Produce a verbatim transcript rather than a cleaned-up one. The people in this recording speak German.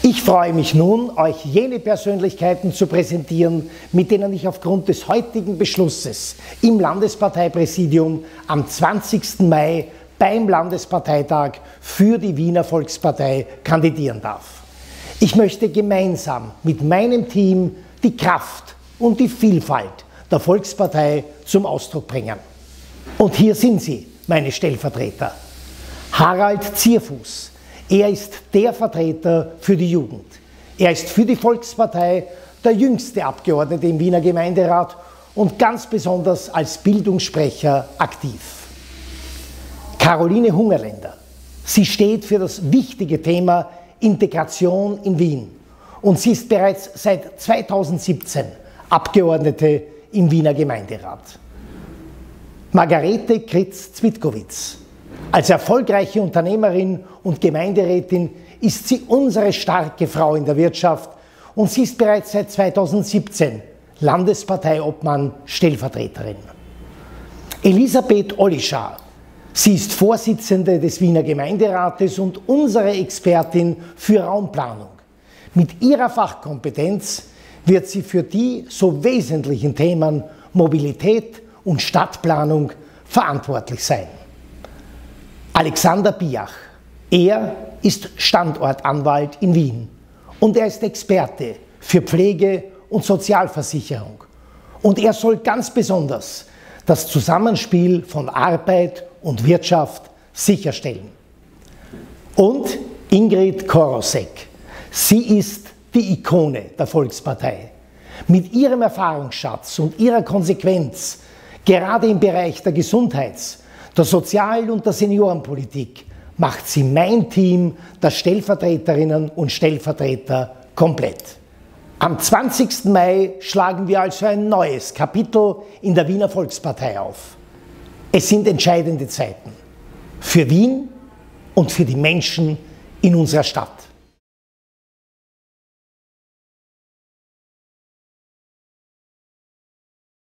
Ich freue mich nun, euch jene Persönlichkeiten zu präsentieren, mit denen ich aufgrund des heutigen Beschlusses im Landesparteipräsidium am zwanzigsten Mai beim Landesparteitag für die Wiener Volkspartei kandidieren darf. Ich möchte gemeinsam mit meinem Team die Kraft und die Vielfalt der Volkspartei zum Ausdruck bringen. Und hier sind sie, meine Stellvertreter. Harald Zierfuß. Er ist der Vertreter für die Jugend. Er ist für die Volkspartei der jüngste Abgeordnete im Wiener Gemeinderat und ganz besonders als Bildungssprecher aktiv. Caroline Hungerländer. Sie steht für das wichtige Thema Integration in Wien und sie ist bereits seit zweitausendsiebzehn Abgeordnete im Wiener Gemeinderat. Margarete Kritz-Zwitkowitz. Als erfolgreiche Unternehmerin und Gemeinderätin ist sie unsere starke Frau in der Wirtschaft und sie ist bereits seit zweitausendsiebzehn Landesparteiobmann Stellvertreterin. Elisabeth Ollischar. Sie ist Vorsitzende des Wiener Gemeinderates und unsere Expertin für Raumplanung. Mit ihrer Fachkompetenz wird sie für die so wesentlichen Themen Mobilität und Stadtplanung verantwortlich sein. Alexander Biach. Er ist Standortanwalt in Wien und er ist Experte für Pflege und Sozialversicherung. Und er soll ganz besonders das Zusammenspiel von Arbeit und Wirtschaft sicherstellen. Und Ingrid Korosek. Sie ist die Ikone der Volkspartei. Mit ihrem Erfahrungsschatz und ihrer Konsequenz, gerade im Bereich der Gesundheits-, der Sozial- und der Seniorenpolitik, macht sie mein Team der Stellvertreterinnen und Stellvertreter komplett. Am zwanzigsten Mai schlagen wir also ein neues Kapitel in der Wiener Volkspartei auf. Es sind entscheidende Zeiten für Wien und für die Menschen in unserer Stadt.